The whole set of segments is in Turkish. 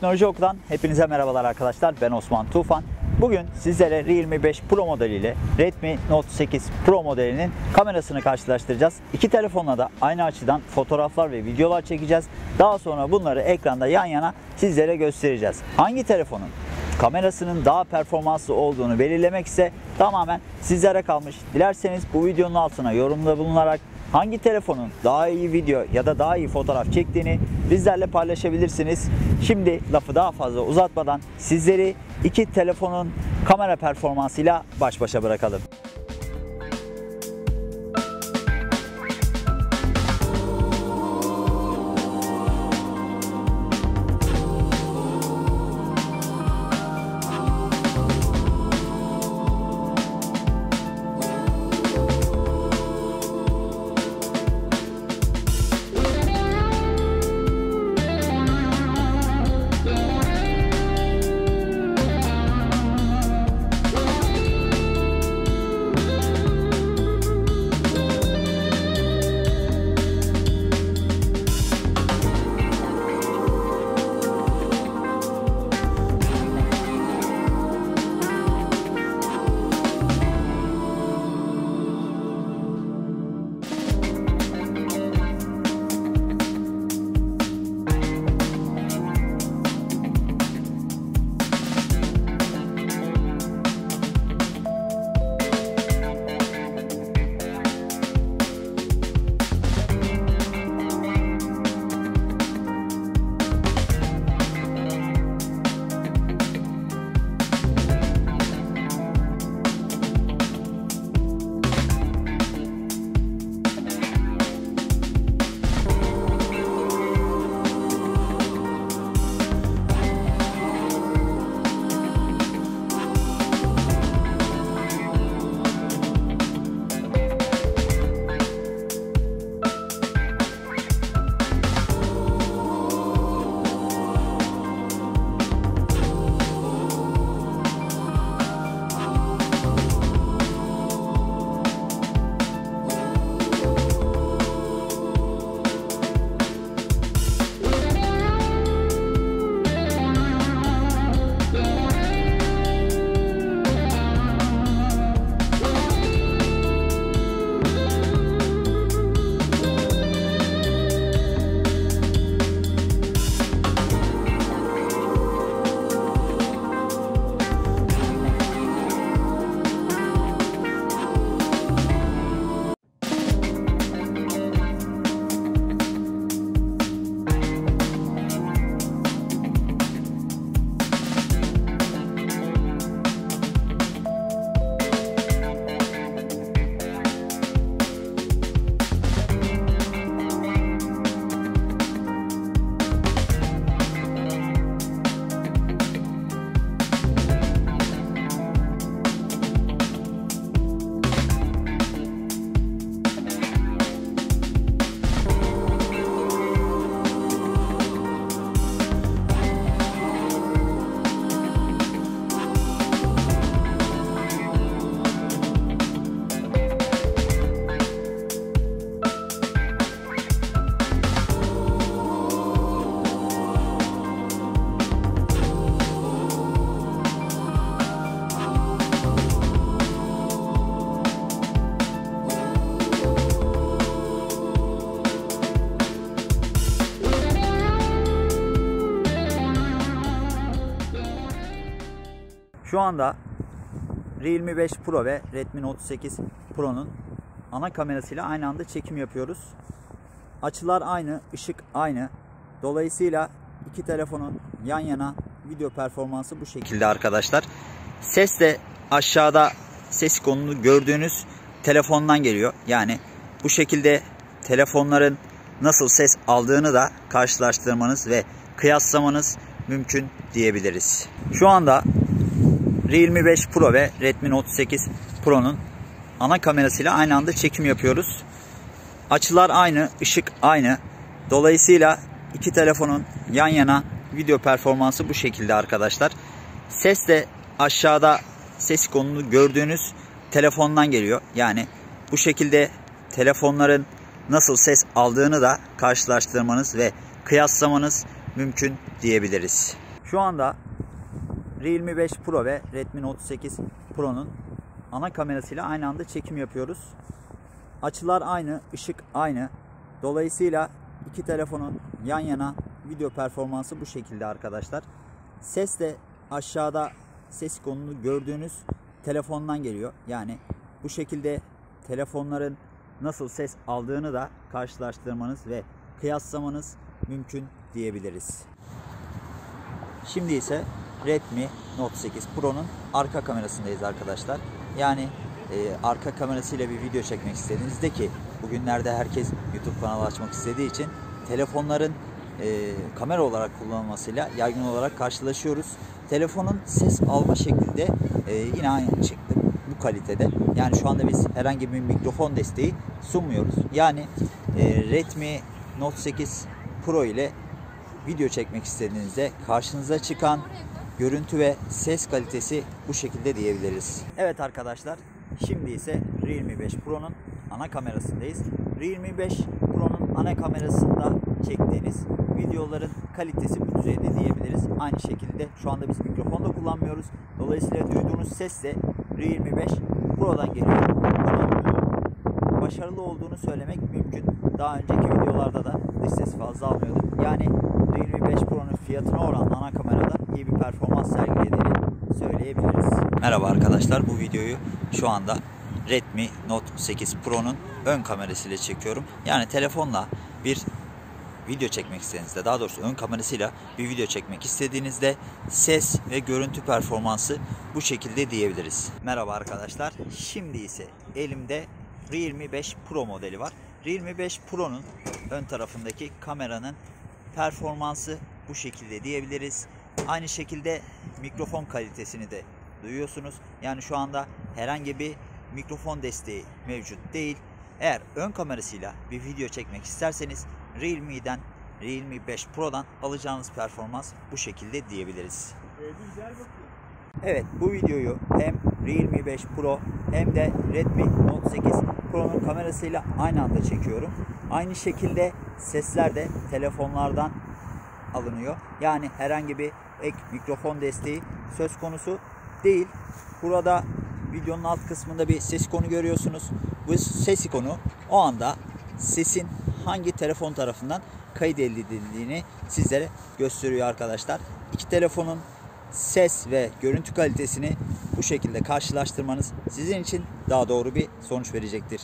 Teknoloji Oku'dan hepinize merhabalar arkadaşlar. Ben Osman Tufan. Bugün sizlere Realme 5 Pro modeliyle Redmi Note 8 Pro modelinin kamerasını karşılaştıracağız. İki telefonla da aynı açıdan fotoğraflar ve videolar çekeceğiz. Daha sonra bunları ekranda yan yana sizlere göstereceğiz. Hangi telefonun kamerasının daha performanslı olduğunu belirlemek ise tamamen sizlere kalmış. Dilerseniz bu videonun altına yorumda bulunarak hangi telefonun daha iyi video ya da daha iyi fotoğraf çektiğini bizlerle paylaşabilirsiniz. Şimdi lafı daha fazla uzatmadan sizleri iki telefonun kamera performansıyla baş başa bırakalım. Şu anda Realme 5 Pro ve Redmi Note 8 Pro'nun ana kamerasıyla aynı anda çekim yapıyoruz. Açılar aynı, ışık aynı. Dolayısıyla iki telefonun yan yana video performansı bu şekilde arkadaşlar. Ses de aşağıda ses ikonunu gördüğünüz telefondan geliyor. Yani bu şekilde telefonların nasıl ses aldığını da karşılaştırmanız ve kıyaslamanız mümkün diyebiliriz. Şu anda Realme 5 Pro ve Redmi Note 8 Pro'nun ana kamerasıyla aynı anda çekim yapıyoruz. Açılar aynı, ışık aynı. Dolayısıyla iki telefonun yan yana video performansı bu şekilde arkadaşlar. Ses de aşağıda ses ikonunu gördüğünüz telefondan geliyor. Yani bu şekilde telefonların nasıl ses aldığını da karşılaştırmanız ve kıyaslamanız mümkün diyebiliriz. Şu anda Realme 5 Pro ve Redmi Note 8 Pro'nun ana kamerasıyla aynı anda çekim yapıyoruz. Açılar aynı, ışık aynı. Dolayısıyla iki telefonun yan yana video performansı bu şekilde arkadaşlar. Ses de aşağıda ses ikonunu gördüğünüz telefondan geliyor. Yani bu şekilde telefonların nasıl ses aldığını da karşılaştırmanız ve kıyaslamanız mümkün diyebiliriz. Şimdi ise Redmi Note 8 Pro'nun arka kamerasındayız arkadaşlar. Yani arka kamerasıyla bir video çekmek istediğinizde, ki bugünlerde herkes YouTube kanalı açmak istediği için telefonların kamera olarak kullanılmasıyla yaygın olarak karşılaşıyoruz. Telefonun ses alma şekli de yine aynı şekilde, bu kalitede. Yani şu anda biz herhangi bir mikrofon desteği sunmuyoruz. Yani Redmi Note 8 Pro ile video çekmek istediğinizde karşınıza çıkan görüntü ve ses kalitesi bu şekilde diyebiliriz. Evet arkadaşlar, şimdi ise Realme 5 Pro'nun ana kamerasındayız. Realme 5 Pro'nun ana kamerasında çektiğiniz videoların kalitesi bu düzeyde diyebiliriz. Aynı şekilde şu anda biz mikrofon da kullanmıyoruz. Dolayısıyla duyduğunuz ses de Realme 5 Pro'dan geliyor. Bunun başarılı olduğunu söylemek mümkün. Daha önceki videolarda da dış ses fazla almıyorduk. Yani Realme 5 Pro'nun fiyatına oranla ana kamerada iyi bir performans sergilediğini söyleyebiliriz. Merhaba arkadaşlar, bu videoyu şu anda Redmi Note 8 Pro'nun ön kamerasıyla çekiyorum. Yani telefonla bir video çekmek istediğinizde, daha doğrusu ön kamerasıyla bir video çekmek istediğinizde ses ve görüntü performansı bu şekilde diyebiliriz. Merhaba arkadaşlar, şimdi ise elimde Realme 5 Pro modeli var. Realme 5 Pro'nun ön tarafındaki kameranın performansı bu şekilde diyebiliriz. Aynı şekilde mikrofon kalitesini de duyuyorsunuz. Yani şu anda herhangi bir mikrofon desteği mevcut değil. Eğer ön kamerasıyla bir video çekmek isterseniz Realme 5 Pro'dan alacağınız performans bu şekilde diyebiliriz. Evet, bu videoyu hem Realme 5 Pro hem de Redmi Note 8 Pro'nun kamerasıyla aynı anda çekiyorum. Aynı şekilde sesler de telefonlardan alınıyor. Yani herhangi bir ek mikrofon desteği söz konusu değil. Burada videonun alt kısmında bir ses ikonu görüyorsunuz. Bu ses ikonu o anda sesin hangi telefon tarafından kaydedildiğini sizlere gösteriyor arkadaşlar. İki telefonun ses ve görüntü kalitesini bu şekilde karşılaştırmanız sizin için daha doğru bir sonuç verecektir.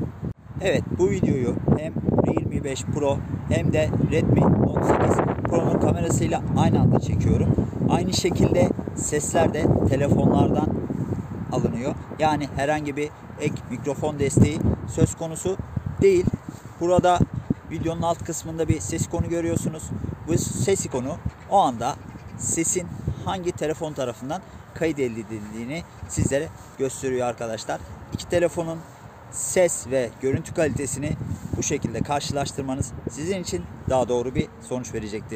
Evet, bu videoyu hem Realme 5 Pro hem de Redmi Note 8 Pro'nun kamerasıyla aynı anda çekiyorum. Aynı şekilde sesler de telefonlardan alınıyor. Yani herhangi bir ek mikrofon desteği söz konusu değil. Burada videonun alt kısmında bir ses ikonu görüyorsunuz. Bu ses ikonu o anda sesin hangi telefon tarafından kaydedildiğini sizlere gösteriyor arkadaşlar. İki telefonun ses ve görüntü kalitesini bu şekilde karşılaştırmanız sizin için daha doğru bir sonuç verecektir.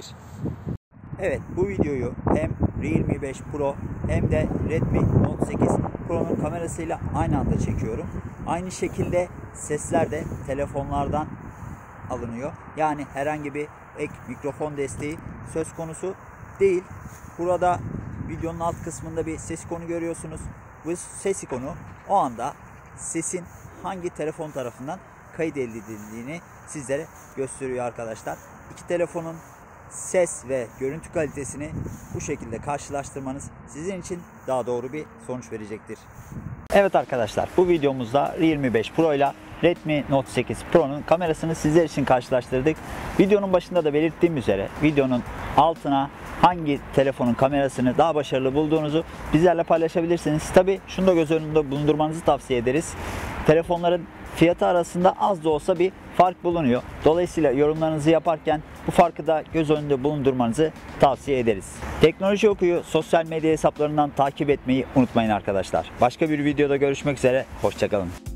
Evet, bu videoyu hem Realme 5 Pro hem de Redmi Note 8 Pro'nun kamerasıyla aynı anda çekiyorum. Aynı şekilde sesler de telefonlardan alınıyor. Yani herhangi bir ek mikrofon desteği söz konusu değil. Burada videonun alt kısmında bir ses ikonu görüyorsunuz. Bu ses ikonu o anda sesin hangi telefon tarafından kaydedildiğini sizlere gösteriyor arkadaşlar. İki telefonun ses ve görüntü kalitesini bu şekilde karşılaştırmanız sizin için daha doğru bir sonuç verecektir. Evet arkadaşlar, bu videomuzda Realme 5 Pro ile Redmi Note 8 Pro'nun kamerasını sizler için karşılaştırdık. Videonun başında da belirttiğim üzere videonun altına hangi telefonun kamerasını daha başarılı bulduğunuzu bizlerle paylaşabilirsiniz. Tabi şunu da göz önünde bulundurmanızı tavsiye ederiz. Telefonların fiyatı arasında az da olsa bir fark bulunuyor. Dolayısıyla yorumlarınızı yaparken bu farkı da göz önünde bulundurmanızı tavsiye ederiz. Teknoloji Oku'yu sosyal medya hesaplarından takip etmeyi unutmayın arkadaşlar. Başka bir videoda görüşmek üzere. Hoşça kalın.